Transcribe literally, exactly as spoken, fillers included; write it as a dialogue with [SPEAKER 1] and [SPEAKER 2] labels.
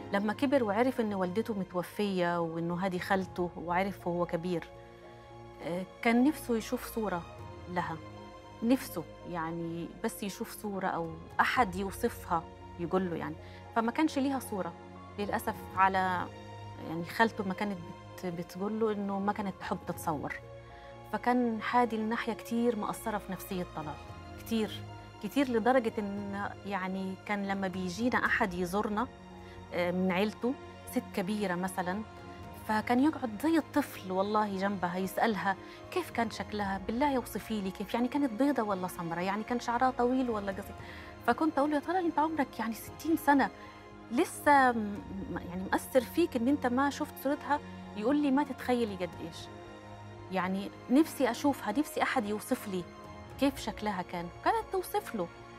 [SPEAKER 1] لما كبر وعرف إن والدته متوفية وإنه هذه خالته وعرف وهو كبير، آه، كان نفسه يشوف صورة لها، نفسه يعني بس يشوف صورة أو أحد يوصفها يقول له يعني. فما كانش ليها صورة للأسف. على يعني خالته ما كانت بت بتقول له إنه ما كانت تحب تتصور. فكان حادي الناحية كتير مأثرة في نفسية طلال، كتير كتير لدرجة إن يعني كان لما بيجينا أحد يزورنا آه، من عيلته، ست كبيرة مثلا، فكان يقعد زي الطفل والله جنبها يسألها كيف كان شكلها، بالله اوصفي لي كيف، يعني كانت بيضة ولا سمراء، يعني كان شعرها طويل ولا قصير. فكنت أقول له يا ترى أنت عمرك يعني ستين سنة لسه م- م- يعني مأثر فيك إن أنت ما شفت صورتها؟ يقول لي ما تتخيلي قد إيش، يعني نفسي أشوفها، نفسي أحد يوصف لي كيف شكلها كان. كانت توصف له